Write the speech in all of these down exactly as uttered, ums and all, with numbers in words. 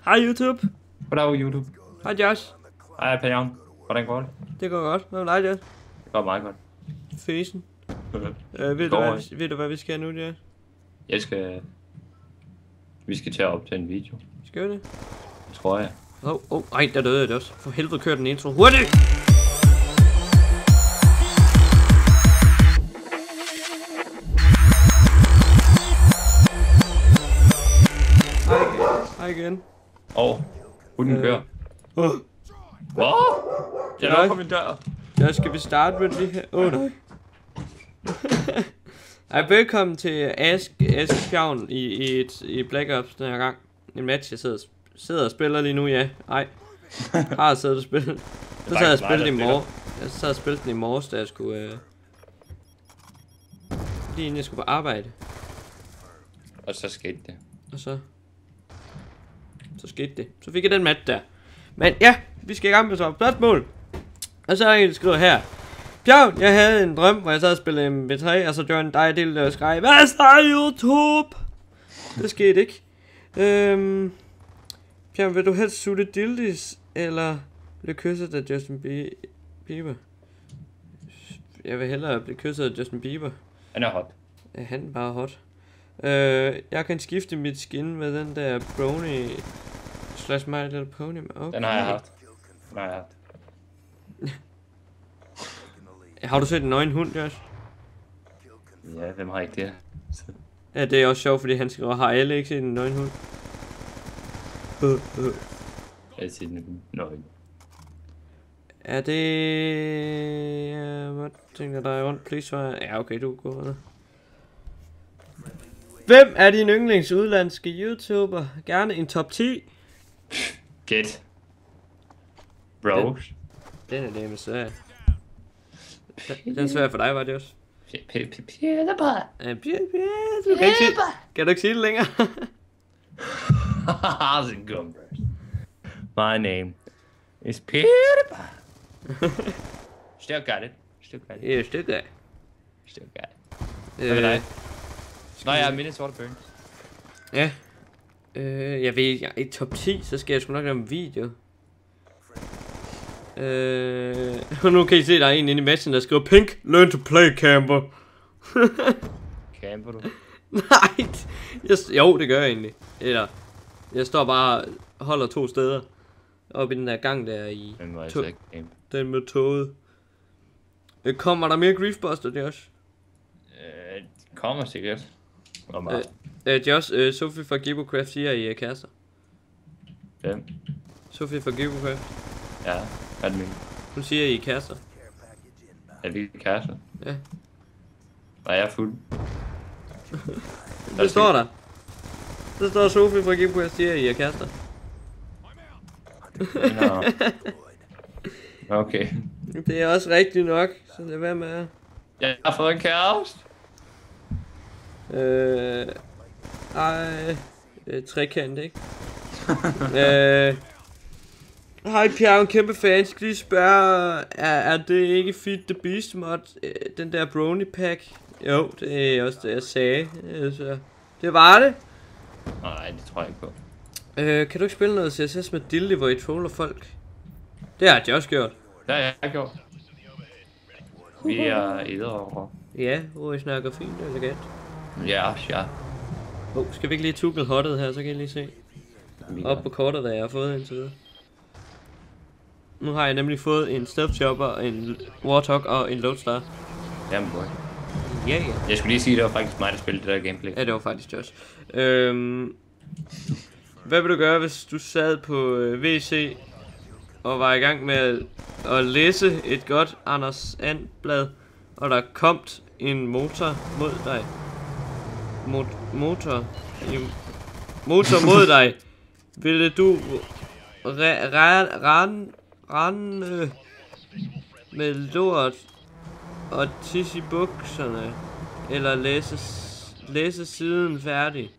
Hej YouTube. Goddag YouTube. Hej Josh. Hej Pæren. Hvordan går det? Det går godt. Hvad med dig, Josh? Det går meget godt. Fesen. øh, ved, du, hvad, vi- ved du hvad vi skal nu, Josh? Jeg skal... Vi skal til at optage en video. Skal vi det? Tror jeg. Åh, oh, oh, ej, der døde jeg også. For helvede, kør den intro. Hurtigt! Hej igen. Hej igen. Og hunden Øh. kører. Åh, Hvad? Jeg Nej. er på min dør. der skal vi starte med det her. Åh, oh, nej. Ej, velkommen til Ask, Ask Bjørn i, i, et, i Black Ops den her gang. En match, jeg sidder, sidder og spiller lige nu, ja. Ej, har siddet og spillet. Så sad jeg og spillet i morgen. Jeg sad og spillet den i morges, da jeg skulle... Øh... Lige inden jeg skulle på arbejde. Og så skete det. Og så... Så skete det. Så fik jeg den match der. Men ja, vi skal i gang med spørgsmål. Og så er der en, der skriver her. Bjørn, jeg havde en drøm, hvor jeg sad og spillede M V tre, og så John dig delte og skreg, hvad så YouTube? Det skete ikke. Øhm, Bjørn, vil du helst sutte dildis, eller blive kysset af Justin Bieber? Jeg vil hellere blive kysset af Justin Bieber. Han er hot. Ja, han er bare hot. Øh, jeg kan skifte mit skin med den der brony slash My Little Pony. Okay. Den har jeg haft. Den har jeg haft. Har du set en nøgen hund, Josh? Ja, hvem har ikke det? Så. Ja, det er også sjovt, fordi han skriver, har alle ikke set en nøgen hund? Øh, øh. Jeg har set den nøgen. Er det... Uh, hvad tænker dig rundt? Please svar. Ja, okay, du går med. Hvem er din yndlings udlandske YouTuber? Gerne en top ti. Gæt. Bros. Den er det med svær. Den er svær for dig, var det også? Peter. Ja, Pia, Pia, du kan ikke sige, kan du ikke sige det længere? How's it going, bros? My name is Peter. Still got it. Still got it. Ja, stykke af. Still got it. Hvad med dig? Nå, jeg er Minnesota Burns. Ja. Øh, jeg ved ikke, i top ti, så skal jeg sgu nok lave en video. Øh, og nu kan I se, der er en inde i matchen, der skriver Pink, learn to play, camper. Camper du? Nej, jeg, jo, det gør jeg egentlig. Eller, jeg står bare og holder to steder. Oppe i den der gang der i Men må jeg to- så ikke camp? den med toget. Øh, Kommer der mere Griefbuster, det også? Øh, det kommer sikkert. Og Øh, meget. øh, Josh, øh, Sofie fra Gibocraft siger, I er kærester. Hvem? Sofie fra Gibocraft. Ja, hvad er det min? Hun siger, I er kærester. Er vi kærester? Ja. Nej, jeg er fuld. Det står der. Der står Sofie fra Gibocraft siger, I er kærester. Nå. Okay. Det er også rigtigt nok, så lad være med at... Jeg har fået en kæreste. Øh... Ej... Øh, trekant, ikke? øh... Hej Pierre, en kæmpe fan. Skal lige spørge, er, er det ikke Feed the Beast mod, øh, den der Brony Pack? Jo, det er også det, jeg sagde. Altså, det var det. Nej, det tror jeg ikke på. Øh, kan du ikke spille noget C S S med Dilly, hvor I troller folk? Det har jeg også gjort. Det har jeg gjort. Vi er æder. Ja, hvor I snakker fint og elegant. Ja, ja. Oh, skal vi ikke lige tuggle hottet her, så kan I lige se. Op på kortet, der jeg har fået indtil videre. Nu har jeg nemlig fået en Stealth Chopper, en Warthog og en Lodestar. Jamen, boy. Ja, ja. Jeg skulle lige sige, at det var faktisk mig, der spillede det der gameplay. Ja, det var faktisk Josh. Øhm, hvad vil du gøre, hvis du sad på øh, V C og var i gang med at, at læse et godt Anders And-blad, og der kom en motor mod dig? Mot- motor? I, motor mod dig. Ville du ran ran ran øh, med lort og tisse i bukserne, eller læse læse siden færdig?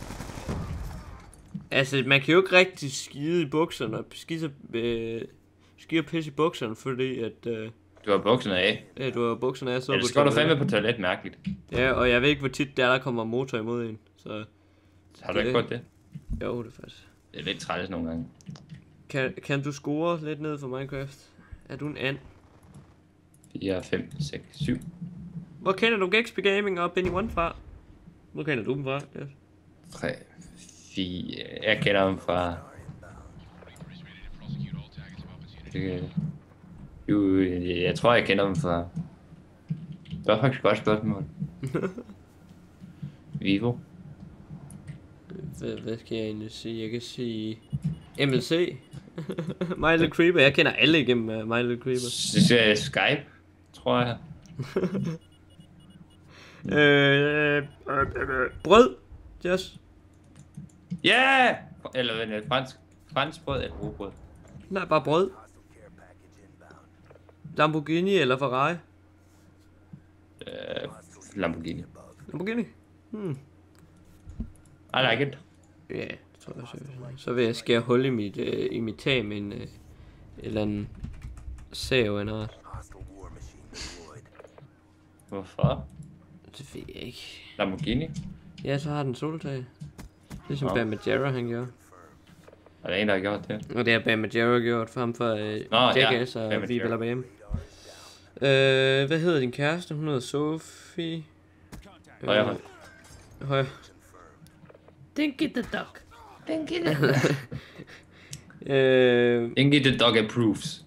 Altså, man kan jo ikke rigtig skide i bukserne og skide, øh, skide og pisse i bukserne, fordi at øh, Du har bukserne af. ja, du har bukserne af så. Ellers går du fandme på toilet mærkeligt. Ja, og jeg ved ikke, hvor tit der, der kommer motor imod en, så... Har du ikke det- godt det? Jo, det er faktisk... Det er lidt træls nogle gange. Kan, kan du score lidt ned for Minecraft? Er du en and? fire, fem, seks, syv. Hvor kender du Gexp Gaming og Benny One fra? Hvor kender du dem fra? Yes. tre, fire. Jeg kender dem fra... Det, jo, jeg tror, jeg kender dem fra... Det var faktisk et godt spørgsmål. Vivo. Hvad, hvad skal jeg egentlig sige? Jeg kan sige... M L C. My Little Creeper. Jeg kender alle igennem uh, My Little Creeper. Skype, tror jeg. øh, øh, øh, øh, brød. Just. Ja! Yeah! Eller hvad er det? Fransk, fransk brød eller rugbrød? Nej, bare brød. Lamborghini eller Ferrari? Uh, Lamborghini. Lamborghini? Hmm. I like it. Ja, yeah, det tror jeg så. Så vil jeg skære hul i mit, øh, i mit tag med en øh, eller anden sav eller noget. Hvorfor? Det ved jeg ikke. Lamborghini? Ja, så har den soltag. Ligesom Nå. Bam Margera han gjorde. Er der en, der har gjort det? Og det har Bam Margera gjort for ham for øh, Jackass ja. og Viva La Bam. Øh, hvad hedder din kæreste? Hun hedder Sophie. Højre hånd. Højre. Dinky the duck. Dinky the duck. øh, Dinky the dog approves.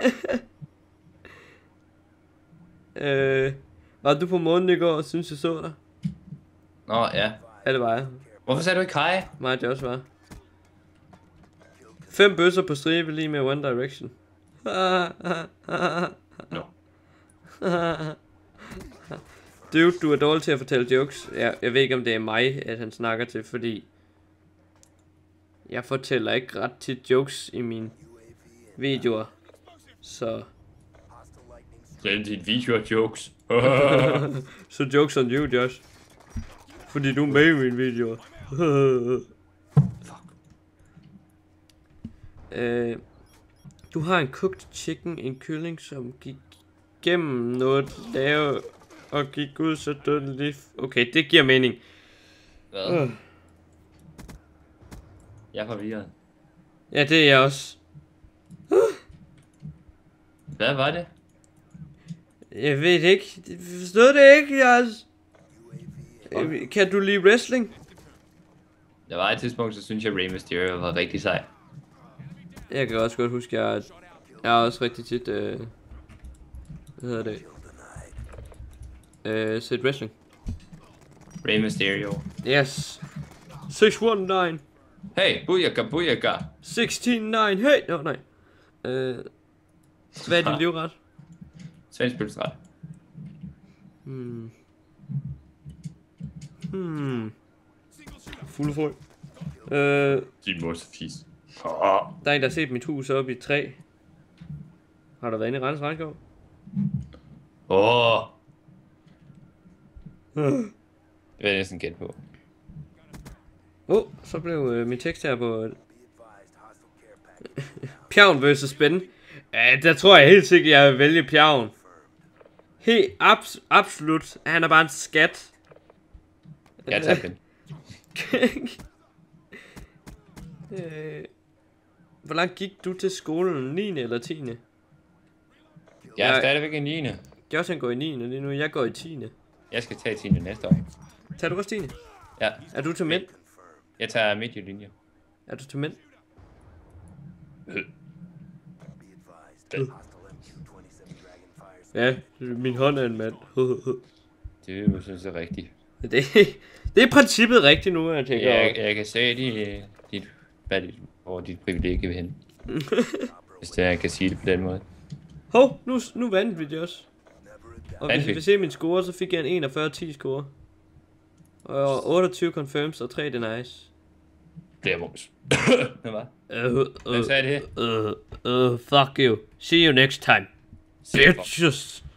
øh, var du på månen i går og synes jeg så dig? Nå, ja. Ja, det var jeg. Hvorfor sagde du ikke hej? Mig og Josh var. Fem bøsser på stribe lige med One Direction. Nå. Dude, du er dårlig til at fortælle jokes. Jeg, jeg ved ikke, om det er mig, at han snakker til, fordi jeg fortæller ikke ret tit jokes i mine videoer. Så... Det er dit video jokes. Så jokes on you, Josh. Fordi du er med i mine videoer. Fuck. Øh, du har en cooked chicken, en kylling, som gik gennem noget lave og gik ud, så døde den lige... Okay, det giver mening. Hvad? Øh. Jeg er forvirret. Ja, det er jeg også. Hvad var det? Jeg ved det ikke. Jeg forstod det ikke, Jas. Øh, Kan du lide wrestling? Der var et tidspunkt, så synes jeg, Rey Mysterio var rigtig sej. Jeg kan også godt huske, at jeg, jeg er også rigtig tit... Øh, hvad hedder det? Øh, set wrestling. Rey Mysterio. Yes. seks et ni. Hey, booyaka, booyaka. seksten ni. Hey! Nå, nej. Øh, hvad er din livret? Svensk pølseret. Hmm. Hmm. Fulde frø. Øh, Din mors fis. der er en, der har set mit hus oppe i et træ. Har der været inde i Randers Regnskov? Åh. Det vil jeg næsten gætte på. Åh, oh, så blev øh, min tekst her på... Pjavn versus spænd. Ja, der tror jeg helt sikkert, jeg vil vælge Pjavn. Helt abs absolut. Han er bare en skat. Jeg tager den. øh, hvor langt gik du til skolen? niende eller tiende? Jeg er Jeg- stadigvæk i niende. Josh han går i niende lige nu. Jeg går i tiende. Jeg skal tage tiende næste år. Tager du også tiende? Ja. Er du til mænd? Jeg tager midtjyllinje. Er du til mænd? Ja, min hånd er en mand. Det er jo synes jeg er rigtigt. det, det er princippet rigtigt nu, jeg tænker. Jeg, jeg kan se dit, dit, hvad dit, hvor dit privilegie vil hen. Hvis det, jeg kan sige det på den måde. Hov, nu, nu vandt vi det også. Og Vandt hvis vi? vi vil se min score, så fik jeg en enogfyrre ti score. Og otteogtyve confirms og tre denies. Det er mums. Hvad var? Uh, Hvem uh, sagde det? uh, uh, fuck you. See you next time. Se, fuck. Bitches.